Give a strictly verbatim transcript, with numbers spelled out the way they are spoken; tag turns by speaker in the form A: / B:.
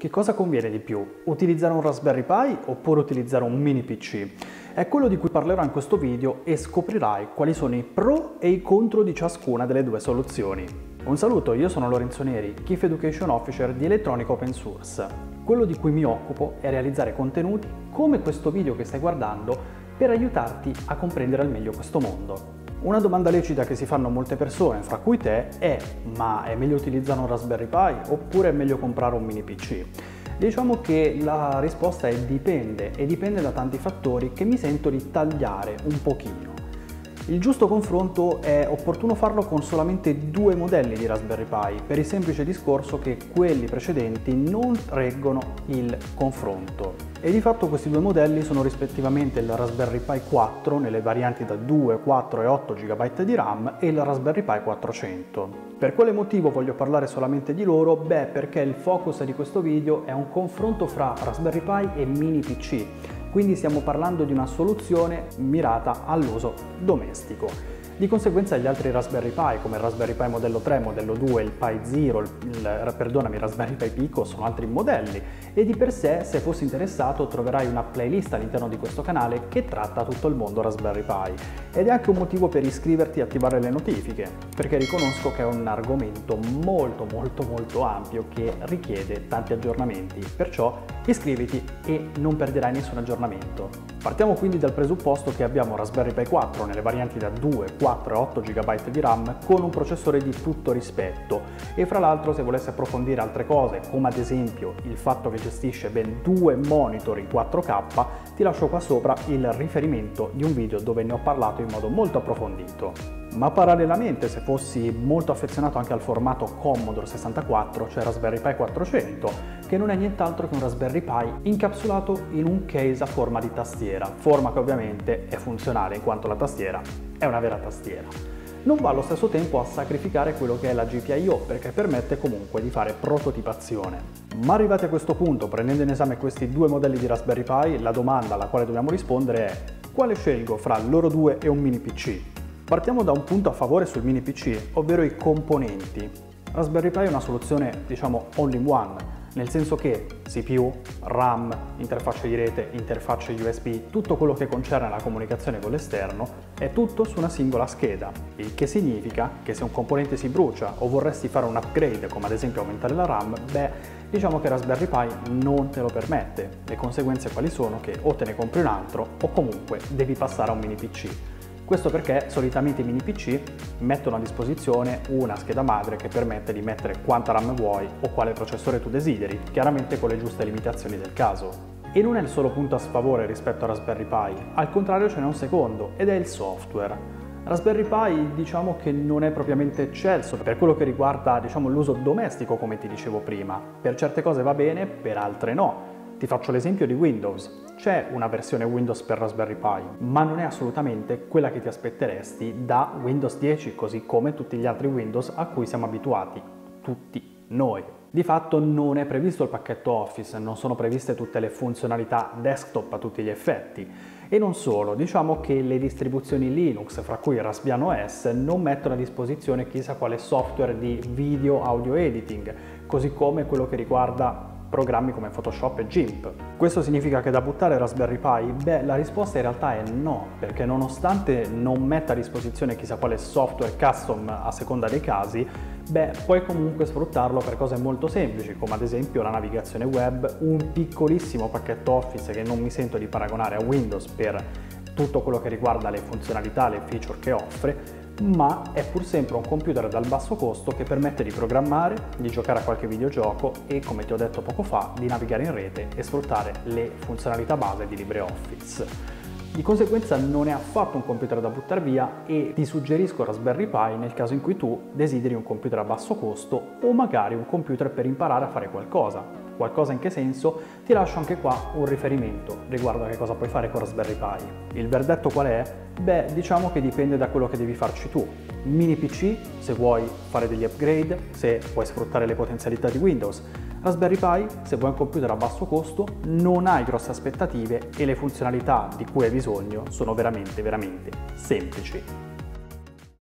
A: Che cosa conviene di più? Utilizzare un Raspberry Pi oppure utilizzare un mini P C? È quello di cui parlerò in questo video e scoprirai quali sono i pro e i contro di ciascuna delle due soluzioni. Un saluto, io sono Lorenzo Neri, Chief Education Officer di Elettronica Open Source. Quello di cui mi occupo è realizzare contenuti come questo video che stai guardando per aiutarti a comprendere al meglio questo mondo. Una domanda lecita che si fanno molte persone, fra cui te, è: ma è meglio utilizzare un Raspberry Pi oppure è meglio comprare un mini P C? Diciamo che la risposta è dipende e dipende da tanti fattori che mi sento di tagliare un pochino. Il giusto confronto è opportuno farlo con solamente due modelli di Raspberry Pi, per il semplice discorso che quelli precedenti non reggono il confronto. E di fatto questi due modelli sono rispettivamente il Raspberry Pi quattro nelle varianti da due, quattro e otto giga di RAM e il Raspberry Pi quattrocento. Per quale motivo voglio parlare solamente di loro? Beh, perché il focus di questo video è un confronto fra Raspberry Pi e mini P C. Quindi stiamo parlando di una soluzione mirata all'uso domestico. Di conseguenza gli altri Raspberry Pi, come il Raspberry Pi modello tre, modello due, il Pi Zero, il, il, perdonami, il Raspberry Pi Pico, sono altri modelli e di per sé, se fossi interessato, troverai una playlist all'interno di questo canale che tratta tutto il mondo Raspberry Pi. Ed è anche un motivo per iscriverti e attivare le notifiche, perché riconosco che è un argomento molto molto molto ampio che richiede tanti aggiornamenti, perciò iscriviti e non perderai nessun aggiornamento. Partiamo quindi dal presupposto che abbiamo Raspberry Pi quattro nelle varianti da due, quattro e otto giga di RAM con un processore di tutto rispetto e fra l'altro, se volessi approfondire altre cose, come ad esempio il fatto che gestisce ben due monitor in quattro K, ti lascio qua sopra il riferimento di un video dove ne ho parlato in modo molto approfondito. Ma parallelamente, se fossi molto affezionato anche al formato Commodore sessantaquattro, c'è Raspberry Pi quattrocento, che non è nient'altro che un Raspberry Pi incapsulato in un case a forma di tastiera, forma che ovviamente è funzionale in quanto la tastiera è una vera tastiera. Non va allo stesso tempo a sacrificare quello che è la G P I O, perché permette comunque di fare prototipazione. Ma arrivati a questo punto, prendendo in esame questi due modelli di Raspberry Pi, la domanda alla quale dobbiamo rispondere è: quale scelgo fra loro due e un mini P C? Partiamo da un punto a favore sul mini P C, ovvero i componenti. Raspberry Pi è una soluzione, diciamo, all-in-one, nel senso che C P U, RAM, interfacce di rete, interfacce U S B, tutto quello che concerne la comunicazione con l'esterno è tutto su una singola scheda, il che significa che se un componente si brucia o vorresti fare un upgrade, come ad esempio aumentare la RAM, beh, diciamo che Raspberry Pi non te lo permette. Le conseguenze quali sono? Che o te ne compri un altro o comunque devi passare a un mini P C. Questo perché solitamente i mini P C mettono a disposizione una scheda madre che permette di mettere quanta RAM vuoi o quale processore tu desideri, chiaramente con le giuste limitazioni del caso. E non è il solo punto a sfavore rispetto a Raspberry Pi, al contrario ce n'è un secondo, ed è il software. Raspberry Pi diciamo che non è propriamente eccelso per quello che riguarda, diciamo, l'uso domestico, come ti dicevo prima. Per certe cose va bene, per altre no. Ti faccio l'esempio di Windows. C'è una versione Windows per Raspberry Pi, ma non è assolutamente quella che ti aspetteresti da Windows dieci, così come tutti gli altri Windows a cui siamo abituati, tutti noi. Di fatto non è previsto il pacchetto Office, non sono previste tutte le funzionalità desktop a tutti gli effetti. E non solo, diciamo che le distribuzioni Linux, fra cui Raspbian O S, non mettono a disposizione chissà quale software di video audio editing, così come quello che riguarda programmi come Photoshop e GIMP. Questo significa che da buttare Raspberry Pi? Beh, la risposta in realtà è no, perché nonostante non metta a disposizione chissà quale software custom a seconda dei casi, beh, puoi comunque sfruttarlo per cose molto semplici, come ad esempio la navigazione web, un piccolissimo pacchetto Office che non mi sento di paragonare a Windows per tutto quello che riguarda le funzionalità, le feature che offre, ma è pur sempre un computer dal basso costo che permette di programmare, di giocare a qualche videogioco e, come ti ho detto poco fa, di navigare in rete e sfruttare le funzionalità base di LibreOffice. Di conseguenza non è affatto un computer da buttare via e ti suggerisco Raspberry Pi nel caso in cui tu desideri un computer a basso costo o magari un computer per imparare a fare qualcosa. Qualcosa in che senso? Ti lascio anche qua un riferimento riguardo a che cosa puoi fare con Raspberry Pi. Il verdetto qual è? Beh, diciamo che dipende da quello che devi farci tu. Mini P C, se vuoi fare degli upgrade, se vuoi sfruttare le potenzialità di Windows. Raspberry Pi, se vuoi un computer a basso costo, non hai grosse aspettative e le funzionalità di cui hai bisogno sono veramente, veramente semplici.